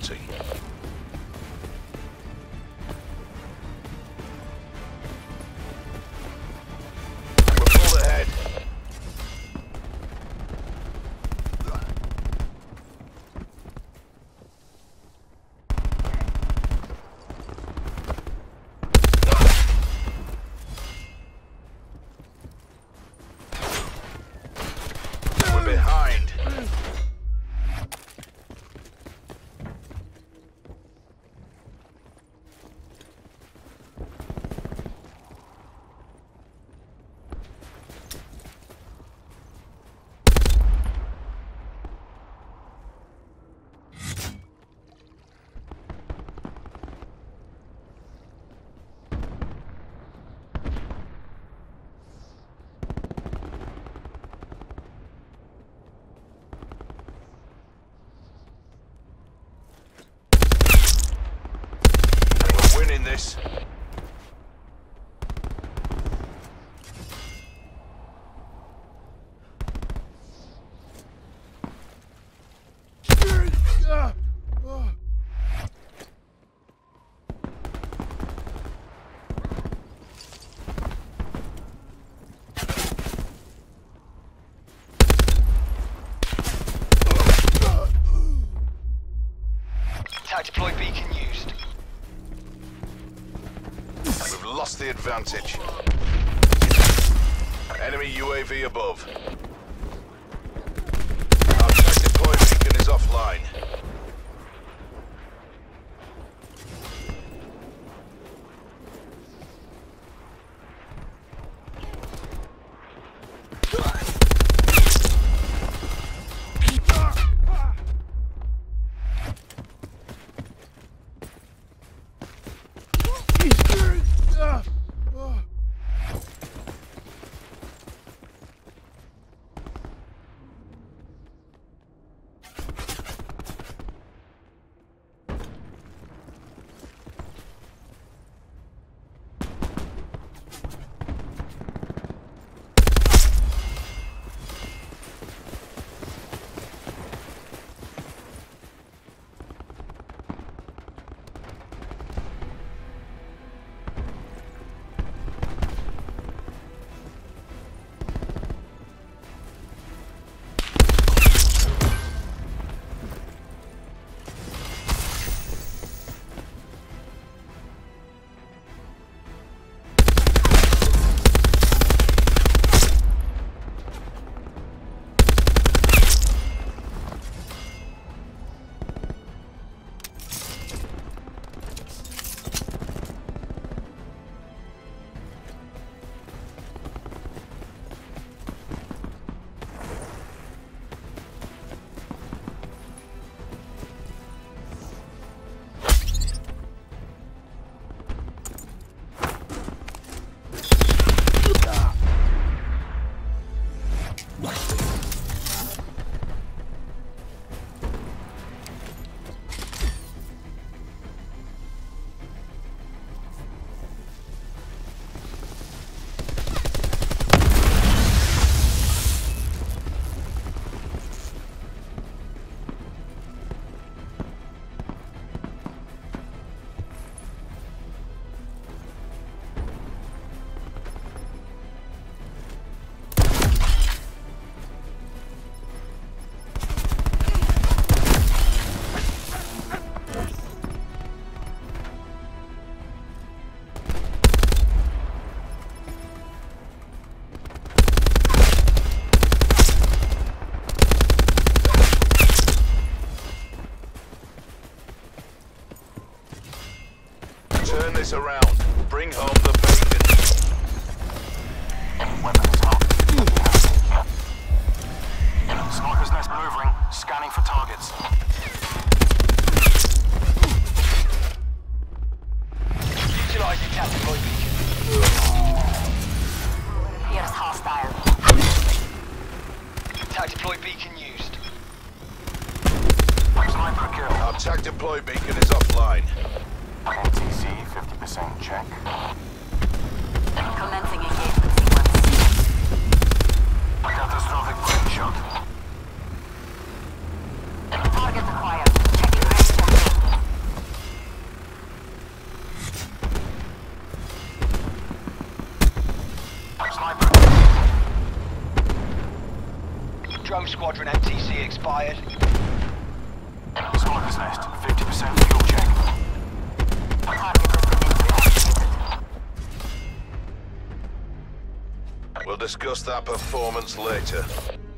pulled ahead. We're behind. We're winning this. Attack deploy beacon used. We've lost the advantage. Enemy UAV above. Our attack deploy beacon is offline. Turn this around. Bring home the bacon. Weapons up. Sniper's nest maneuvering. Scanning for targets. Utilize the attack deploy beacon. Appears hostile. Attack deploy beacon used. Sniper kill. Our attack deploy beacon is offline. NTC 50% check. Commencing engagement sequence. Catastrophic quick shot. Target acquired. Checking range and Drone Squadron MTC expired. Sniper's nest, 50% fuel check. Target has been deactivated. We'll discuss that performance later.